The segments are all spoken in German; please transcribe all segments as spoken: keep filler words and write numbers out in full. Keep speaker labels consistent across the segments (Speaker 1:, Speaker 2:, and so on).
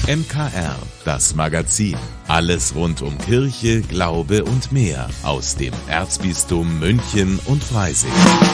Speaker 1: M K R, das Magazin. Alles rund um Kirche, Glaube und mehr aus dem Erzbistum München und Freising.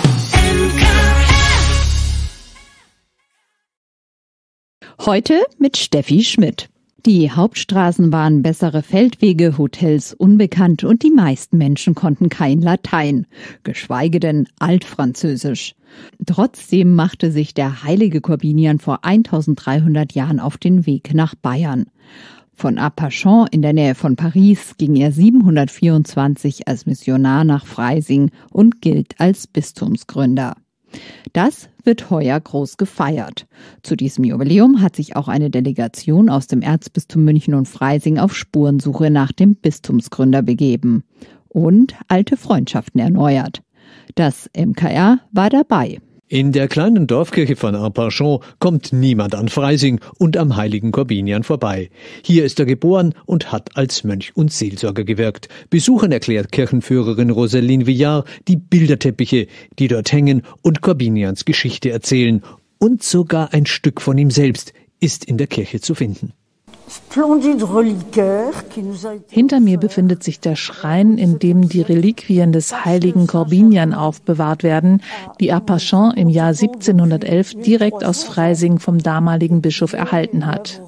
Speaker 2: Heute mit Steffi Schmidt. Die Hauptstraßen waren bessere Feldwege, Hotels unbekannt und die meisten Menschen konnten kein Latein, geschweige denn Altfranzösisch. Trotzdem machte sich der heilige Korbinian vor eintausenddreihundert Jahren auf den Weg nach Bayern. Von Arpachon in der Nähe von Paris ging er siebenhundertvierundzwanzig als Missionar nach Freising und gilt als Bistumsgründer. Das wird heuer groß gefeiert. Zu diesem Jubiläum hat sich auch eine Delegation aus dem Erzbistum München und Freising auf Spurensuche nach dem Bistumsgründer begeben und alte Freundschaften erneuert. Das M K R war dabei.
Speaker 3: In der kleinen Dorfkirche von Arpachon kommt niemand an Freising und am heiligen Korbinian vorbei. Hier ist er geboren und hat als Mönch und Seelsorger gewirkt. Besuchern erklärt Kirchenführerin Rosaline Villard die Bilderteppiche, die dort hängen und Korbinians Geschichte erzählen. Und sogar ein Stück von ihm selbst ist in der Kirche zu finden.
Speaker 4: Hinter mir befindet sich der Schrein, in dem die Reliquien des heiligen Korbinian aufbewahrt werden, die Arpachon im Jahr siebzehnhundertelf direkt aus Freising vom damaligen Bischof erhalten hat.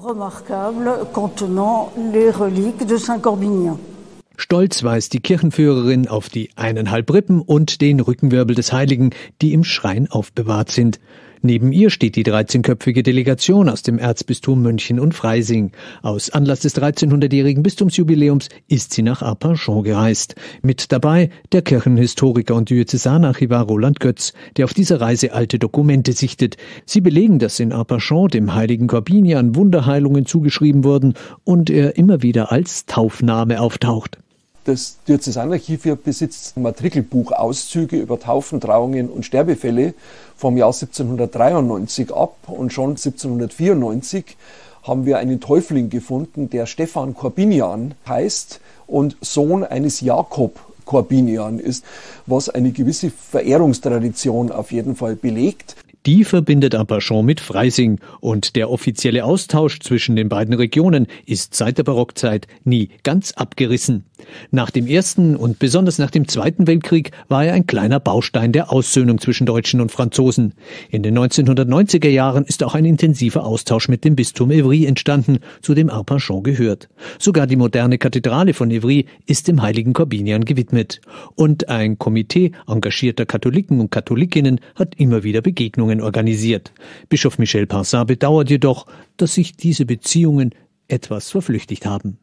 Speaker 3: Stolz weist die Kirchenführerin auf die eineinhalb Rippen und den Rückenwirbel des Heiligen, die im Schrein aufbewahrt sind. Neben ihr steht die dreizehnköpfige Delegation aus dem Erzbistum München und Freising. Aus Anlass des dreizehnhundertjährigen Bistumsjubiläums ist sie nach Arpachon gereist. Mit dabei der Kirchenhistoriker und Diözesanarchivar Roland Götz, der auf dieser Reise alte Dokumente sichtet. Sie belegen, dass in Arpachon dem heiligen Korbinian Wunderheilungen zugeschrieben wurden und er immer wieder als Taufname auftaucht.
Speaker 5: Das Diözesanarchiv hier besitzt Matrikelbuchauszüge über Taufen, Trauungen und Sterbefälle vom Jahr siebzehnhundertdreiundneunzig ab. Und schon siebzehnhundertvierundneunzig haben wir einen Täufling gefunden, der Stephan Korbinian heißt und Sohn eines Jakob Korbinian ist, was eine gewisse Verehrungstradition auf jeden Fall belegt.
Speaker 3: Die verbindet Arpachon mit Freising und der offizielle Austausch zwischen den beiden Regionen ist seit der Barockzeit nie ganz abgerissen. Nach dem Ersten und besonders nach dem Zweiten Weltkrieg war er ein kleiner Baustein der Aussöhnung zwischen Deutschen und Franzosen. In den neunzehnhundertneunziger Jahren ist auch ein intensiver Austausch mit dem Bistum Évry entstanden, zu dem Arpachon gehört. Sogar die moderne Kathedrale von Évry ist dem heiligen Korbinian gewidmet. Und ein Komitee engagierter Katholiken und Katholikinnen hat immer wieder Begegnungen organisiert. Bischof Michel Pansart bedauert jedoch, dass sich diese Beziehungen etwas verflüchtigt haben.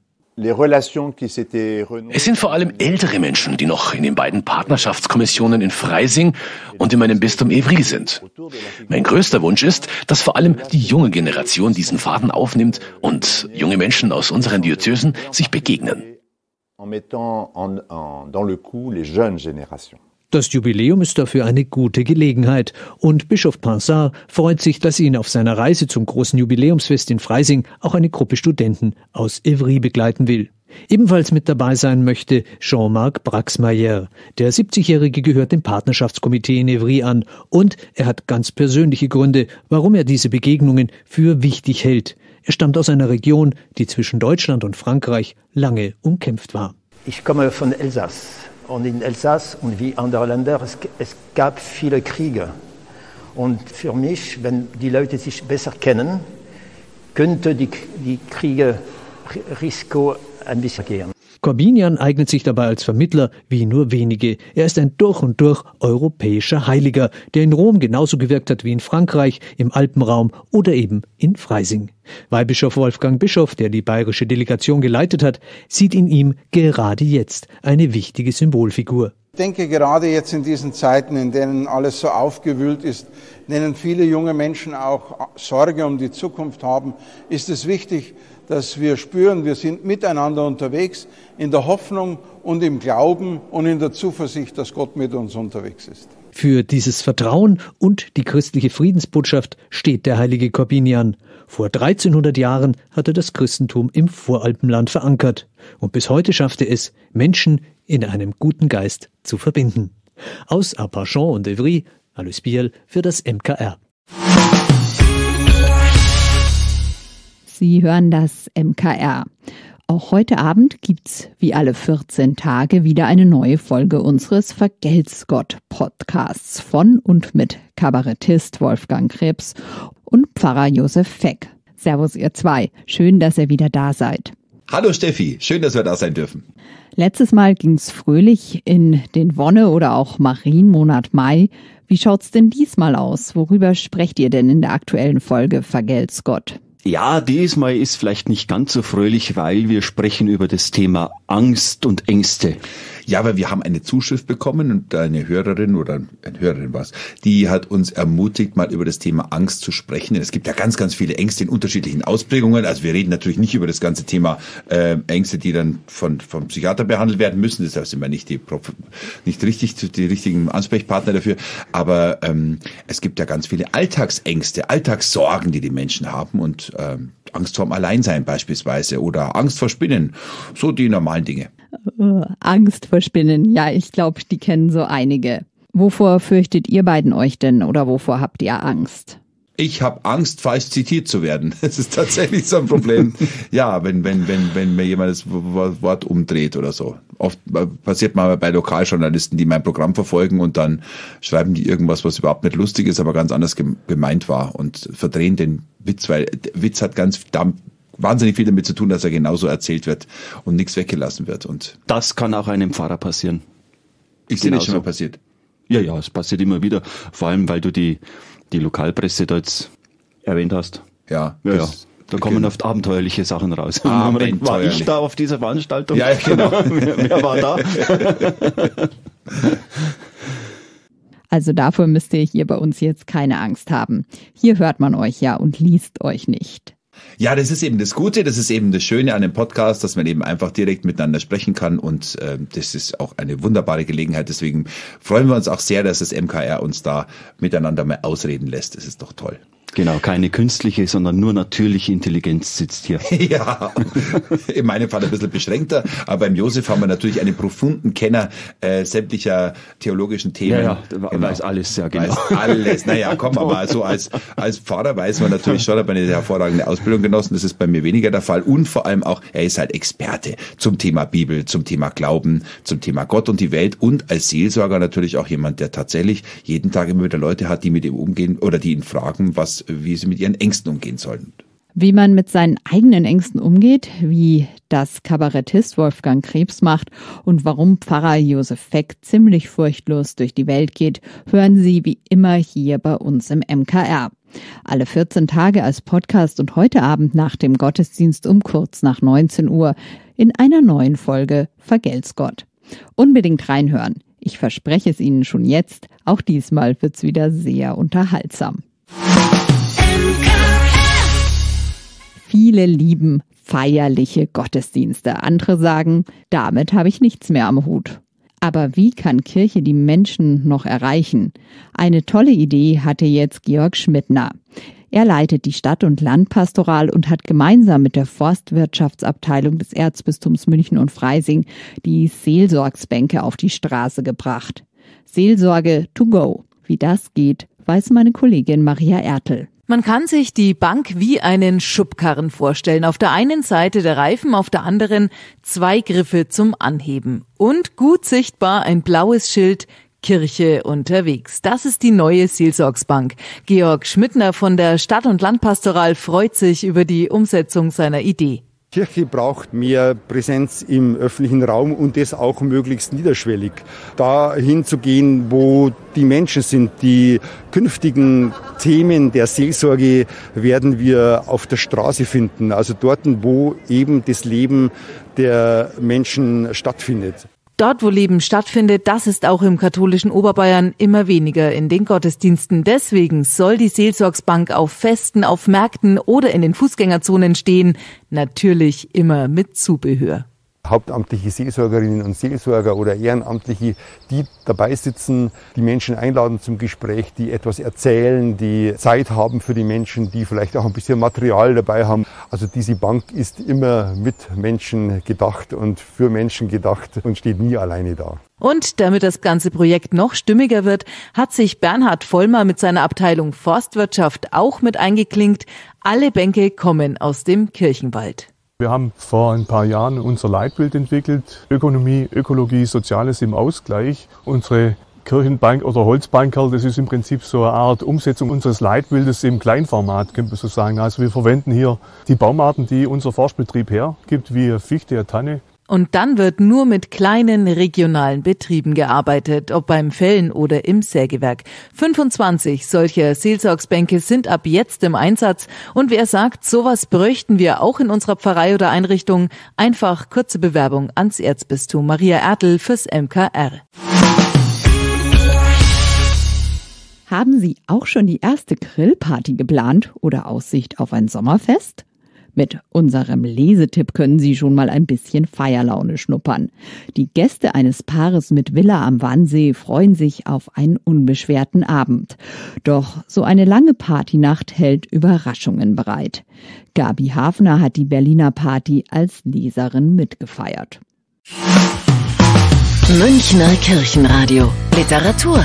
Speaker 6: Es sind vor allem ältere Menschen, die noch in den beiden Partnerschaftskommissionen in Freising und in meinem Bistum Évry sind. Mein größter Wunsch ist, dass vor allem die junge Generation diesen Faden aufnimmt und junge Menschen aus unseren Diözesen sich begegnen.
Speaker 3: Das Jubiläum ist dafür eine gute Gelegenheit und Bischof Pansart freut sich, dass ihn auf seiner Reise zum großen Jubiläumsfest in Freising auch eine Gruppe Studenten aus Évry begleiten will. Ebenfalls mit dabei sein möchte Jean-Marc Braxmayer. Der siebzigjährige gehört dem Partnerschaftskomitee in Évry an und er hat ganz persönliche Gründe, warum er diese Begegnungen für wichtig hält. Er stammt aus einer Region, die zwischen Deutschland und Frankreich lange umkämpft war.
Speaker 7: Ich komme von Elsass. Und in Elsass und wie andere Länder, es, es gab viele Kriege. Und für mich, wenn die Leute sich besser kennen, könnte die, die Kriege Risiko ein bisschen gehen.
Speaker 3: Korbinian eignet sich dabei als Vermittler wie nur wenige. Er ist ein durch und durch europäischer Heiliger, der in Rom genauso gewirkt hat wie in Frankreich, im Alpenraum oder eben in Freising. Weihbischof Wolfgang Bischof, der die bayerische Delegation geleitet hat, sieht in ihm gerade jetzt eine wichtige Symbolfigur.
Speaker 8: Ich denke, gerade jetzt in diesen Zeiten, in denen alles so aufgewühlt ist, in denen viele junge Menschen auch Sorge um die Zukunft haben, ist es wichtig, dass wir spüren, wir sind miteinander unterwegs, in der Hoffnung und im Glauben und in der Zuversicht, dass Gott mit uns unterwegs ist.
Speaker 3: Für dieses Vertrauen und die christliche Friedensbotschaft steht der heilige Korbinian. Vor dreizehnhundert Jahren hat er das Christentum im Voralpenland verankert. Und bis heute schafft er es, Menschen in einem guten Geist zu verbinden. Aus Arpachon und Évry, Alois Biel für das M K R.
Speaker 2: Sie hören das M K R. Auch heute Abend gibt's wie alle vierzehn Tage wieder eine neue Folge unseres Vergelt's Gott Podcasts von und mit Kabarettist Wolfgang Krebs und Pfarrer Josef Feck. Servus ihr zwei, schön, dass ihr wieder da seid.
Speaker 9: Hallo Steffi, schön, dass wir da sein dürfen.
Speaker 2: Letztes Mal ging's fröhlich in den Wonne- oder auch Marienmonat Mai. Wie schaut's denn diesmal aus? Worüber sprecht ihr denn in der aktuellen Folge Vergelt's Gott?
Speaker 10: Ja, diesmal ist vielleicht nicht ganz so fröhlich, weil wir sprechen über das Thema Angst und Ängste.
Speaker 9: Ja, aber wir haben eine Zuschrift bekommen und eine Hörerin oder eine Hörerin war es, die hat uns ermutigt, mal über das Thema Angst zu sprechen. Es gibt ja ganz, ganz viele Ängste in unterschiedlichen Ausprägungen. Also wir reden natürlich nicht über das ganze Thema äh, Ängste, die dann von vom Psychiater behandelt werden müssen. Deshalb sind wir nicht die nicht richtig die richtigen Ansprechpartner dafür. Aber ähm, es gibt ja ganz viele Alltagsängste, Alltagssorgen, die die Menschen haben und ähm, Angst vorm Alleinsein beispielsweise oder Angst vor Spinnen, so die normalen Dinge.
Speaker 2: Uh, Angst vor Spinnen, ja, ich glaube, die kennen so einige. Wovor fürchtet ihr beiden euch denn oder wovor habt ihr Angst?
Speaker 9: Ich habe Angst, falsch zitiert zu werden. Das ist tatsächlich so ein Problem. Ja, wenn wenn wenn wenn mir jemand das Wort umdreht oder so. Oft passiert mal bei Lokaljournalisten, die mein Programm verfolgen und dann schreiben die irgendwas, was überhaupt nicht lustig ist, aber ganz anders gemeint war und verdrehen den Witz, weil der Witz hat ganz wahnsinnig viel damit zu tun, dass er genauso erzählt wird und nichts weggelassen wird. Und
Speaker 10: das kann auch einem Pfarrer passieren.
Speaker 9: Ist dir das schon mal passiert?
Speaker 10: Ja, ja, es passiert immer wieder. Vor allem, weil du die die Lokalpresse da jetzt erwähnt hast.
Speaker 9: Ja,
Speaker 10: ja, ja. Da kommen
Speaker 9: genau.
Speaker 10: oft abenteuerliche Sachen raus.
Speaker 9: Abenteuerlich.
Speaker 10: War ich da auf dieser Veranstaltung?
Speaker 9: Ja, genau.
Speaker 10: wer, wer war da?
Speaker 2: Also davor müsst ihr hier bei uns jetzt keine Angst haben. Hier hört man euch ja und liest euch nicht.
Speaker 9: Ja, das ist eben das Gute, das ist eben das Schöne an dem Podcast, dass man eben einfach direkt miteinander sprechen kann und äh, das ist auch eine wunderbare Gelegenheit. Deswegen freuen wir uns auch sehr, dass das M K R uns da miteinander mal ausreden lässt. Das ist doch toll.
Speaker 10: Genau, keine künstliche, sondern nur natürliche Intelligenz sitzt hier.
Speaker 9: Ja, in meinem Fall ein bisschen beschränkter, aber beim Josef haben wir natürlich einen profunden Kenner äh, sämtlicher theologischen Themen.
Speaker 10: Ja, ja, genau. Weiß alles, ja genau.
Speaker 9: Weiß alles, naja, komm, aber so als als Pfarrer weiß man natürlich schon, aber eine hervorragende Ausbildung genossen, das ist bei mir weniger der Fall und vor allem auch, er ist halt Experte zum Thema Bibel, zum Thema Glauben, zum Thema Gott und die Welt und als Seelsorger natürlich auch jemand, der tatsächlich jeden Tag immer wieder Leute hat, die mit ihm umgehen oder die ihn fragen, was wie sie mit ihren Ängsten umgehen sollen.
Speaker 2: Wie man mit seinen eigenen Ängsten umgeht, wie das Kabarettist Wolfgang Krebs macht und warum Pfarrer Josef Feck ziemlich furchtlos durch die Welt geht, hören Sie wie immer hier bei uns im M K R. Alle vierzehn Tage als Podcast und heute Abend nach dem Gottesdienst um kurz nach neunzehn Uhr in einer neuen Folge Vergelt's Gott. Unbedingt reinhören. Ich verspreche es Ihnen schon jetzt, auch diesmal wird's wieder sehr unterhaltsam. Viele lieben feierliche Gottesdienste. Andere sagen, damit habe ich nichts mehr am Hut. Aber wie kann Kirche die Menschen noch erreichen? Eine tolle Idee hatte jetzt Georg Schmidtner. Er leitet die Stadt- und Landpastoral und hat gemeinsam mit der Forstwirtschaftsabteilung des Erzbistums München und Freising die Seelsorgsbänke auf die Straße gebracht. Seelsorge to go. Wie das geht, weiß meine Kollegin Maria Ertel.
Speaker 11: Man kann sich die Bank wie einen Schubkarren vorstellen. Auf der einen Seite der Reifen, auf der anderen zwei Griffe zum Anheben. Und gut sichtbar ein blaues Schild, Kirche unterwegs. Das ist die neue Seelsorgsbank. Georg Schmidtner von der Stadt- und Landpastoral freut sich über die Umsetzung seiner Idee.
Speaker 12: Kirche braucht mehr Präsenz im öffentlichen Raum und das auch möglichst niederschwellig. Dahin zu gehen, wo die Menschen sind. Die künftigen Themen der Seelsorge werden wir auf der Straße finden. Also dort, wo eben das Leben der Menschen stattfindet.
Speaker 11: Dort, wo Leben stattfindet, das ist auch im katholischen Oberbayern immer weniger in den Gottesdiensten. Deswegen soll die Seelsorgsbank auf Festen, auf Märkten oder in den Fußgängerzonen stehen. Natürlich immer mit Zubehör.
Speaker 12: hauptamtliche Seelsorgerinnen und Seelsorger oder Ehrenamtliche, die dabei sitzen, die Menschen einladen zum Gespräch, die etwas erzählen, die Zeit haben für die Menschen, die vielleicht auch ein bisschen Material dabei haben. Also diese Bank ist immer mit Menschen gedacht und für Menschen gedacht und steht nie alleine da.
Speaker 11: Und damit das ganze Projekt noch stimmiger wird, hat sich Bernhard Vollmer mit seiner Abteilung Forstwirtschaft auch mit eingeklinkt. Alle Bänke kommen aus dem Kirchenwald.
Speaker 13: Wir haben vor ein paar Jahren unser Leitbild entwickelt. Ökonomie, Ökologie, Soziales im Ausgleich. Unsere Kirchenbank oder Holzbankerl, das ist im Prinzip so eine Art Umsetzung unseres Leitbildes im Kleinformat, könnte man so sagen. Also wir verwenden hier die Baumarten, die unser Forstbetrieb hergibt, wie Fichte, Tanne.
Speaker 11: Und dann wird nur mit kleinen regionalen Betrieben gearbeitet, ob beim Fällen oder im Sägewerk. fünfundzwanzig solcher Seelsorgsbänke sind ab jetzt im Einsatz. Und wer sagt, sowas bräuchten wir auch in unserer Pfarrei oder Einrichtung, einfach kurze Bewerbung ans Erzbistum. Maria Ertl fürs M K R.
Speaker 2: Haben Sie auch schon die erste Grillparty geplant oder Aussicht auf ein Sommerfest? Mit unserem Lesetipp können Sie schon mal ein bisschen Feierlaune schnuppern. Die Gäste eines Paares mit Villa am Wannsee freuen sich auf einen unbeschwerten Abend. Doch so eine lange Partynacht hält Überraschungen bereit. Gabi Hafner hat die Berliner Party als Leserin mitgefeiert.
Speaker 14: Münchner Kirchenradio. Literatur.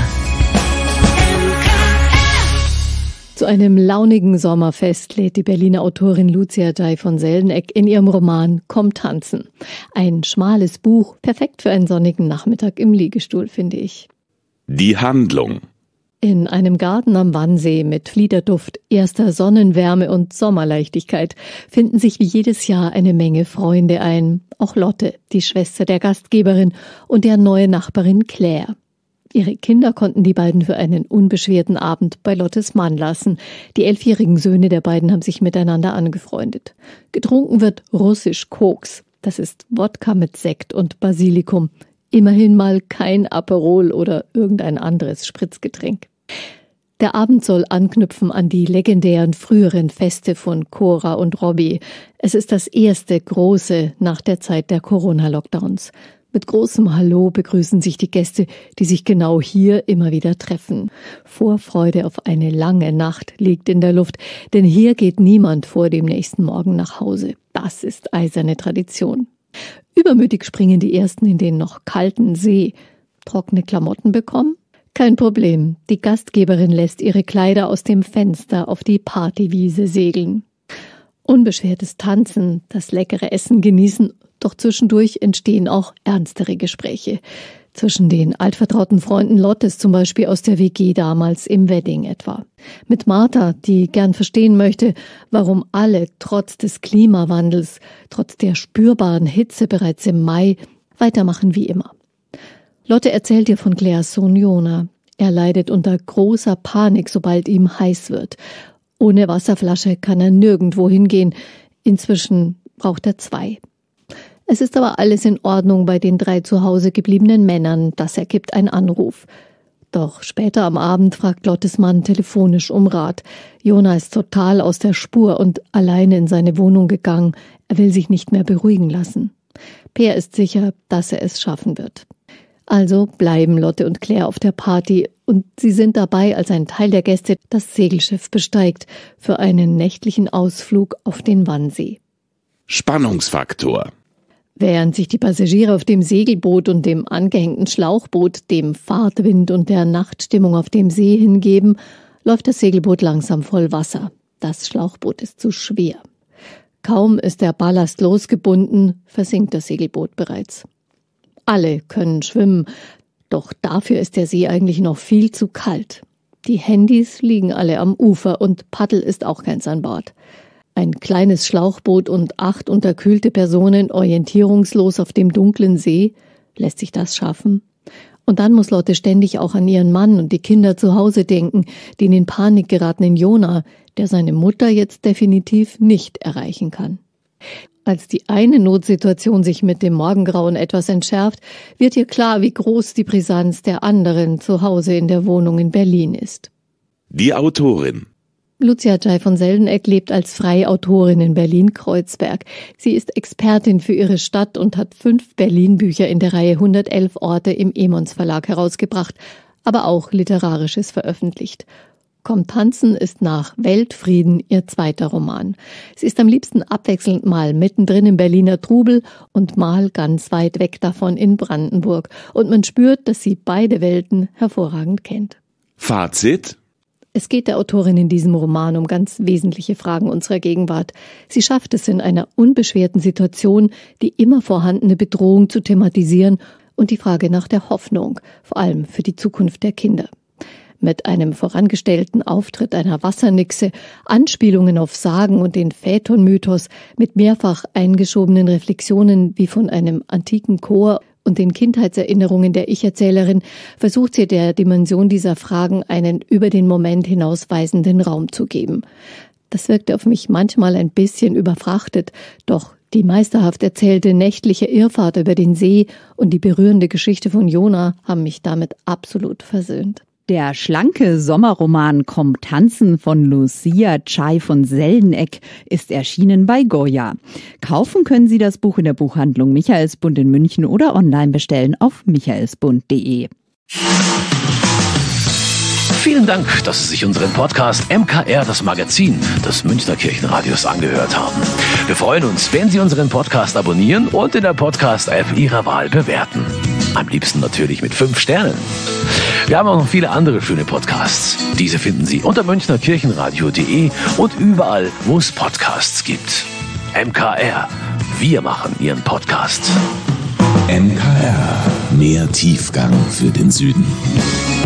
Speaker 15: Zu einem launigen Sommerfest lädt die Berliner Autorin Lucia Day von Seldeneck in ihrem Roman Komm tanzen. Ein schmales Buch, perfekt für einen sonnigen Nachmittag im Liegestuhl, finde ich.
Speaker 1: Die Handlung.
Speaker 15: In einem Garten am Wannsee mit Fliederduft, erster Sonnenwärme und Sommerleichtigkeit finden sich wie jedes Jahr eine Menge Freunde ein. Auch Lotte, die Schwester der Gastgeberin, und deren neue Nachbarin Claire. Ihre Kinder konnten die beiden für einen unbeschwerten Abend bei Lottes Mann lassen. Die elfjährigen Söhne der beiden haben sich miteinander angefreundet. Getrunken wird russisch Koks. Das ist Wodka mit Sekt und Basilikum. Immerhin mal kein Aperol oder irgendein anderes Spritzgetränk. Der Abend soll anknüpfen an die legendären früheren Feste von Cora und Robbie. Es ist das erste große nach der Zeit der Corona-Lockdowns. Mit großem Hallo begrüßen sich die Gäste, die sich genau hier immer wieder treffen. Vorfreude auf eine lange Nacht liegt in der Luft, denn hier geht niemand vor dem nächsten Morgen nach Hause. Das ist eiserne Tradition. Übermütig springen die Ersten in den noch kalten See. Trockene Klamotten bekommen? Kein Problem. Die Gastgeberin lässt ihre Kleider aus dem Fenster auf die Partywiese segeln. Unbeschwertes Tanzen, das leckere Essen genießen, doch zwischendurch entstehen auch ernstere Gespräche. Zwischen den altvertrauten Freunden Lottes, zum Beispiel aus der W G damals im Wedding etwa. Mit Martha, die gern verstehen möchte, warum alle trotz des Klimawandels, trotz der spürbaren Hitze bereits im Mai weitermachen wie immer. Lotte erzählt ihr von Claires Sohn Jona. Er leidet unter großer Panik, sobald ihm heiß wird. Ohne Wasserflasche kann er nirgendwo hingehen. Inzwischen braucht er zwei. Es ist aber alles in Ordnung bei den drei zu Hause gebliebenen Männern. Das ergibt ein Anruf. Doch später am Abend fragt Lottes Mann telefonisch um Rat. Jona ist total aus der Spur und alleine in seine Wohnung gegangen. Er will sich nicht mehr beruhigen lassen. Peer ist sicher, dass er es schaffen wird. Also bleiben Lotte und Claire auf der Party und sie sind dabei, als ein Teil der Gäste das Segelschiff besteigt für einen nächtlichen Ausflug auf den Wannsee.
Speaker 1: Spannungsfaktor.
Speaker 15: Während sich die Passagiere auf dem Segelboot und dem angehängten Schlauchboot dem Fahrtwind und der Nachtstimmung auf dem See hingeben, läuft das Segelboot langsam voll Wasser. Das Schlauchboot ist zu schwer. Kaum ist der Ballast losgebunden, versinkt das Segelboot bereits. Alle können schwimmen, doch dafür ist der See eigentlich noch viel zu kalt. Die Handys liegen alle am Ufer und Paddel ist auch keins an Bord. Ein kleines Schlauchboot und acht unterkühlte Personen orientierungslos auf dem dunklen See. Lässt sich das schaffen? Und dann muss Lotte ständig auch an ihren Mann und die Kinder zu Hause denken, den in Panik geratenen Jona, der seine Mutter jetzt definitiv nicht erreichen kann. Als die eine Notsituation sich mit dem Morgengrauen etwas entschärft, wird ihr klar, wie groß die Brisanz der anderen zu Hause in der Wohnung in Berlin ist.
Speaker 1: Die Autorin.
Speaker 15: Lucia Cai von Seldeneck lebt als freie Autorin in Berlin-Kreuzberg. Sie ist Expertin für ihre Stadt und hat fünf Berlin-Bücher in der Reihe hundertelf Orte im Emons Verlag herausgebracht, aber auch Literarisches veröffentlicht. Komm tanzen ist nach Weltfrieden ihr zweiter Roman. Sie ist am liebsten abwechselnd mal mittendrin im Berliner Trubel und mal ganz weit weg davon in Brandenburg. Und man spürt, dass sie beide Welten hervorragend kennt.
Speaker 1: Fazit?
Speaker 15: Es geht der Autorin in diesem Roman um ganz wesentliche Fragen unserer Gegenwart. Sie schafft es in einer unbeschwerten Situation, die immer vorhandene Bedrohung zu thematisieren und die Frage nach der Hoffnung, vor allem für die Zukunft der Kinder. Mit einem vorangestellten Auftritt einer Wassernixe, Anspielungen auf Sagen und den Phaeton-Mythos, mit mehrfach eingeschobenen Reflexionen wie von einem antiken Chor und den Kindheitserinnerungen der Ich-Erzählerin versucht sie der Dimension dieser Fragen einen über den Moment hinausweisenden Raum zu geben. Das wirkte auf mich manchmal ein bisschen überfrachtet, doch die meisterhaft erzählte nächtliche Irrfahrt über den See und die berührende Geschichte von Jona haben mich damit absolut versöhnt.
Speaker 2: Der schlanke Sommerroman Komm tanzen von Lucia Cai von Seldeneck ist erschienen bei Goya. Kaufen können Sie das Buch in der Buchhandlung Michaelsbund in München oder online bestellen auf michaelsbund punkt de.
Speaker 6: Vielen Dank, dass Sie sich unseren Podcast M K R, das Magazin des Münchner Kirchenradios, angehört haben. Wir freuen uns, wenn Sie unseren Podcast abonnieren und in der Podcast-App Ihrer Wahl bewerten. Am liebsten natürlich mit fünf Sternen. Wir haben auch noch viele andere schöne Podcasts. Diese finden Sie unter münchner kirchenradio punkt de und überall, wo es Podcasts gibt. M K R, wir machen Ihren Podcast.
Speaker 1: M K R, mehr Tiefgang für den Süden.